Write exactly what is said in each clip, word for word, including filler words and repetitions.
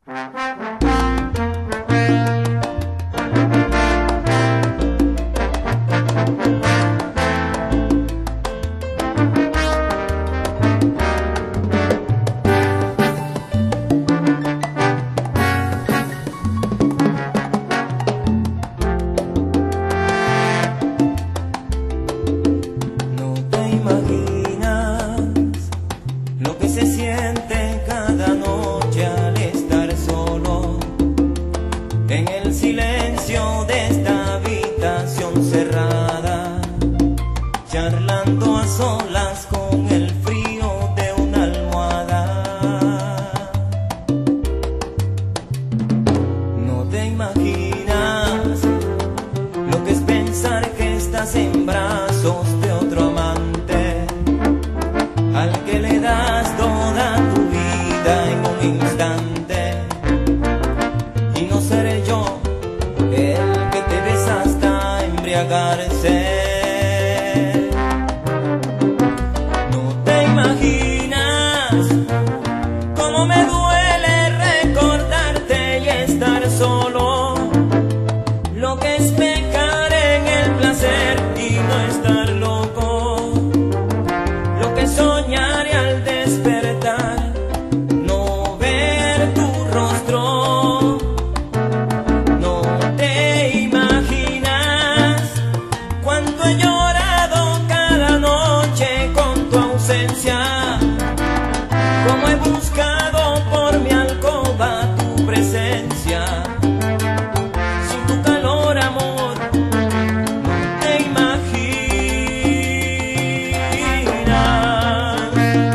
Charlando a solas con el frío de una almohada. No te imaginas lo que es pensar que estás en brazos de otro amante, al que le das toda tu vida en un instante, y no seré yo el que te besa hasta embriagarse. Cómo me duele recordarte y estar solo, lo que es pecar en el placer y no estar loco, lo que es soñar y al despertar no ver tu rostro. No te imaginas cuánto he llorado cada noche con tu ausencia, cómo he buscado por mi alcoba tu presencia. Sin tu calor, amor, no te imaginas.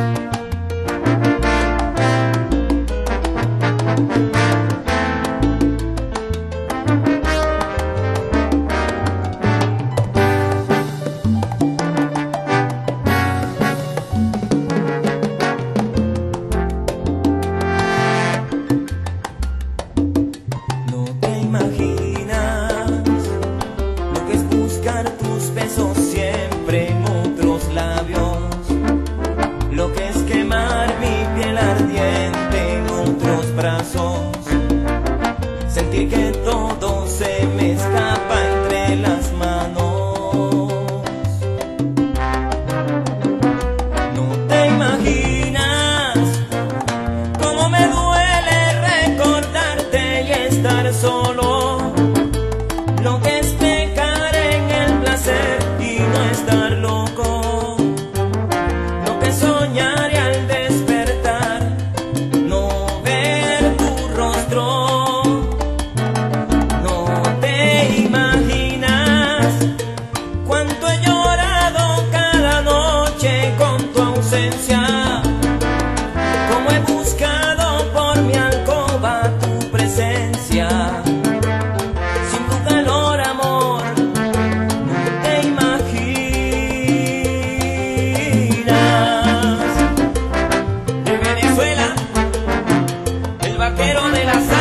Tus besos siempre en otros labios, lo que es quemar mi piel ardiente en otros brazos, sentir que todo se me escapa entre las manos. No te imaginas cómo me duele recordarte y estar solo, lo que es y no estar loco, lo que es soñar y al despertar no ver tu rostro. No te imaginas cuánto he llorado cada noche con tu ausencia, cómo he buscado por mi alcoba tu presencia. Sin tu calor, amor, vaquero de la